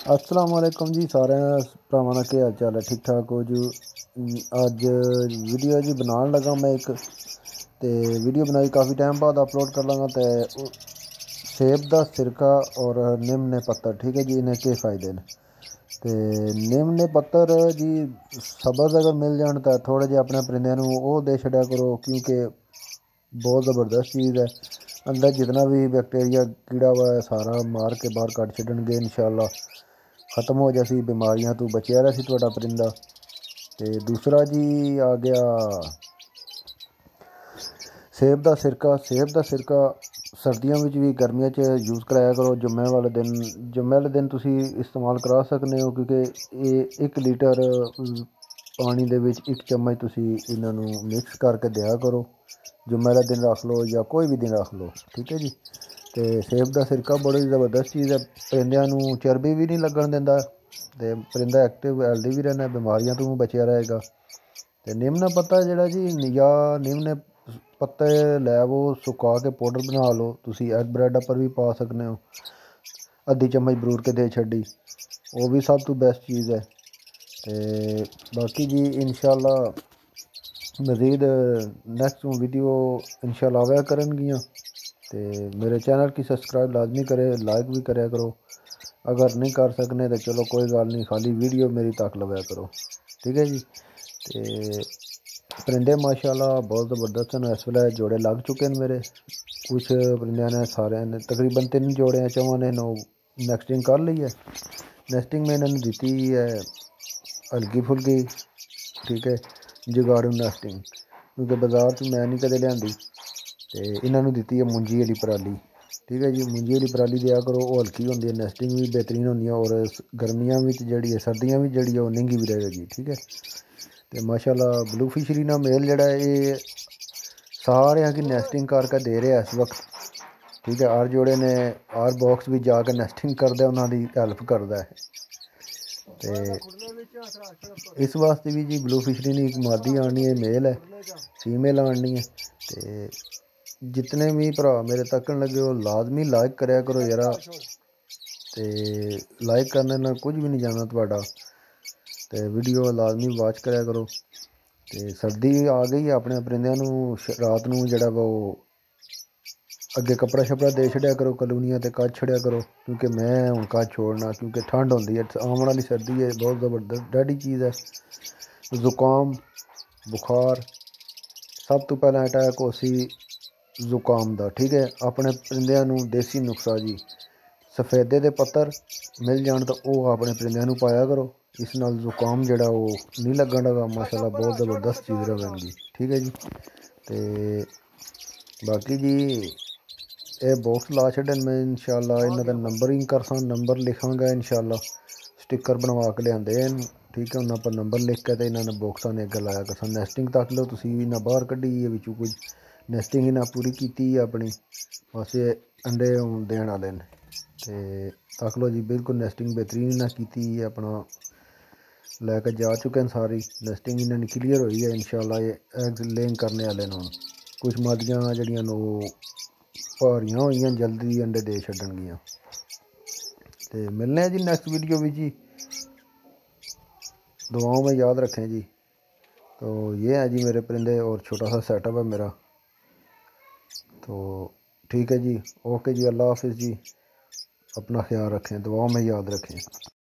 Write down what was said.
अस्सलाम वालेकुम जी सारे भरावां दा केह् हाल चाल है। ठीक ठाक हो जी। अज वीडियो जी बनाने लगा मैं एक ते वीडियो बनाई काफ़ी टाइम बाद अपलोड कर लगा। तो सेब का सिरका और निम्न पत्तर, ठीक है जी, इन्हें के फ़ायदे ने। तो निम्न पत्तर जी सब्ज़ अगर मिल जान तो थोड़े जे अपने परिंदे वो दे छड़िया करो, क्योंकि बहुत ज़बरदस्त चीज़ है। अंदर जितना भी बैक्टीरिया कीड़ा हुआ है सारा मार के बाहर कट छड़नगे इंशाअल्लाह। ख़त्म हो जासी बीमारियां तो बचिया रहा सी तुहाडा परिंदा। तो दूसरा जी आ गया सेब का सिरका। सेब का सिरका सर्दियों में भी गर्मियों यूज़ कराया करो। जुम्मे वाले दिन तुसी इस्तेमाल करा सकते हो, क्योंकि ये 1 लीटर पानी दे विच 1 चम्मच तुसी इन्हों मिक्स करके दिया करो। जुम्मे वाले दिन रख लो या कोई भी दिन रख लो, ठीक है जी। तो सेब का सिरका बड़ी ज़बरदस्त चीज़ है। परिंदों चर्बी भी नहीं लगन देंदा ते परिंदा एक्टिव हेल्दी भी रहना, बीमारियों तो बचिया रहेगा। तो निम्न पत्ता जोड़ा जी, या निम्न पत्ते लैवो सुका के पाउडर बना लो। तुसी एग ब्रैड पर भी पा सकते हो, अद्धी चम्मच बरूर के दे छड़ी, वो भी सब तो बेस्ट चीज़ है। तो बाकी जी इंशाअल्लाह मज़ीद नैक्सट वीडियो इंशाअल्लाह आया करनगियाँ। तो मेरे चैनल की सब्सक्राइब लाजमी करे, लाइक भी कराया करो। अगर नहीं कर सकने तो चलो कोई गल नहीं, खाली वीडियो मेरी तक लवाया करो, ठीक है जी। तो परिंदे माशाल्लाह बहुत ज़बरदस्त हैं। इस वेले जोड़े लग चुके हैं मेरे। कुछ परिंदे ने सारे ने तकरीबन 3 जोड़े हैं, चौं ने नेस्टिंग कर ली है। नेस्टिंग में इन्होंने दी है हल्की फुल्की, ठीक है, जगाड़ू नेस्टिंग, क्योंकि बाजार तो मैं नहीं कदे लियांदी। तो इन्होंने दी है मुंजी वाली पराली, ठीक है जी। मुंजी वाली पराली दिया करो, वो हल्की होंगी है, नेस्टिंग भी बेहतरीन होंगी है, और गर्मियां में जी है, सर्दियां भी जी है नंगी भी रहेगी, ठीक है। तो माशाल्लाह ब्लू फिशरी ना मेल जोड़ा है ये सारे की नेस्टिंग करके दे रहे इस वक्त, ठीक है। हर जोड़े ने हर बॉक्स भी जाकर नेस्टिंग करदा, उन्होंने हैल्प करता है। तो इस वास्ते भी जी ब्लू फिशरी ने एक मादी आनी है, मेल है, फीमेल आनी है। तो जितने भी भरा मेरे तकन लगे हो लाजमी लाइक कराया करो यारा। तो लाइक करने ना कुछ भी नहीं जाना थोड़ा। तो वीडियो लाजमी वॉच कराया करो। तो सर्दी आ गई है, अपने परिंदों रात को जड़ा वो अगे कपड़ा शपड़ा दे छड़िया करो, कलूनियाँ ते कच छड़िया करो, क्योंकि मैं हूँ कच छोड़ना, क्योंकि ठंड होंदी है, आने वाली सर्दी है, बहुत ज़बरदस्त डैडी चीज़ है। जुकाम बुखार सब तो पहले अटैक हो सी जुकाम का, ठीक है। अपने परिंदों देसी नुस्खा जी, सफेदे के पत्तर मिल जान तो वह अपने परिंदों पाया करो। इस नाल जुकाम जड़ा वो नहीं लगन लगा, माशाल्लाह बहुत ज़बरदस्त चीज़ रहेगी, ठीक है जी। तो बाकी जी ये बॉक्स ला छड़न मैं इंशाअल्लाह इन्हों का नंबरिंग करसा, नंबर लिखांगा इंशाअल्लाह। स्टिकर बनवा के लियादे, ठीक है, उन्होंने पर नंबर लिख के तो इन्होंने बॉक्सा ने अगर लाया करसा। नेस्टिंग तक लो तुम इन्हें बाहर कढ़ी है बिचू, कुछ नेस्टिंग इन्हें पूरी की अपनी, बस ये अंडे हूँ देने वाले ने। तो तक लो जी बिल्कुल नेस्टिंग बेहतरीन इन्हें की अपना लैके जा चुके हैं सारी। नेस्टिंग इन्हें क्लीयर हुई है इंशाअल्लाह। ये एग लेइंग करने वाले ने, कुछ मादियां जड़ियां भारियां हुई जल्दी अंडे दे छड्डनगियां। तो मिलने हैं जी नैक्सट वीडियो भी जी। दुआओं में याद रखें जी। तो ये है जी मेरे परिंदे और छोटा सा सेटअप है मेरा। तो ठीक है जी, ओके जी, अल्लाह हाफिज़ जी। अपना ख्याल रखें, दुआओं में याद रखें।